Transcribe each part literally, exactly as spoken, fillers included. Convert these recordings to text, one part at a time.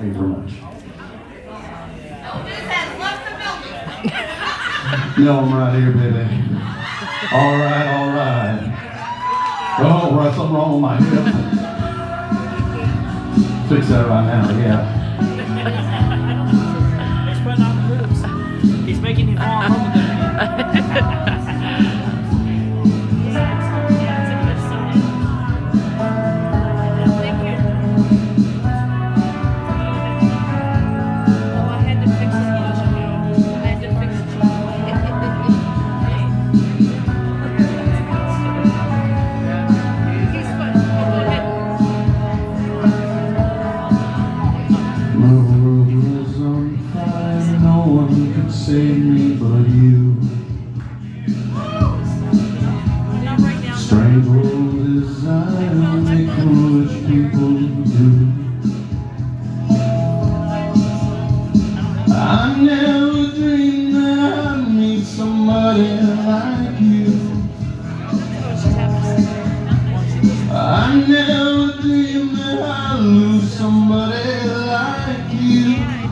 Thank you very much. Elvis has left the building. No, I'm right here, baby. All right, all right. Oh, right, something wrong with my hip. Fix that right now, yeah. He's putting on the moves. He's making you fall in love with him. Save me but you. Strange world design only foolish people do. I never dreamed that I'd meet somebody like you. I never dreamed that I'd lose somebody like you.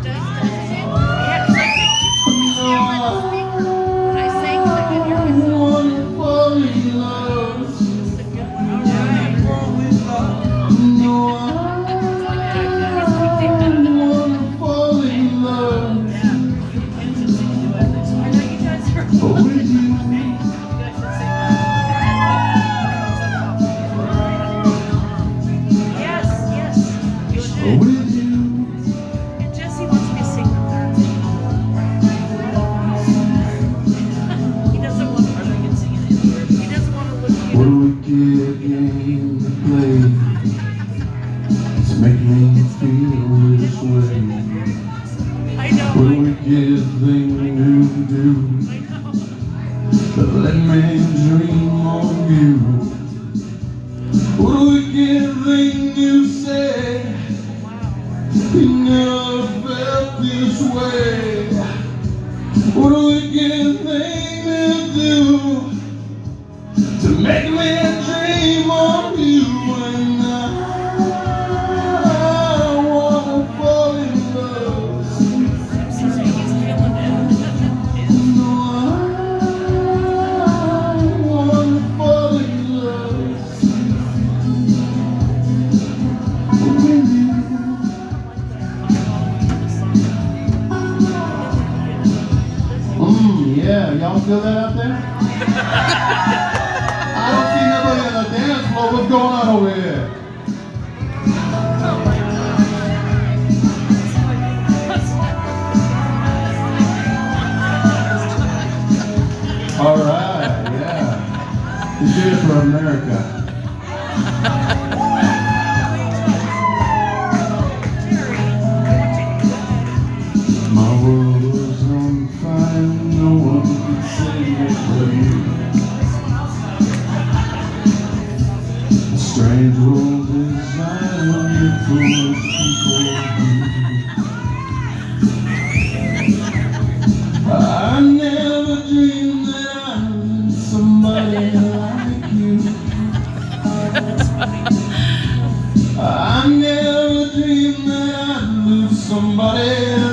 What a wicked game to play to make me feel this way. What a wicked thing to do to let me dream of you. What a wicked thing you say, you never felt this way. What a wicked thing to do to make me dream of you, and I wanna fall in love. No, I wanna fall in love with you. Mmm, yeah, y'all feel that out there? I don't see nobody on the dance floor. What's going on over here? All right, yeah. This is for America. My world was on fire. No one could save it but you. Strange world design only foolish people do. I never dreamed that I'd meet somebody like you. I never dreamed that I'd lose somebody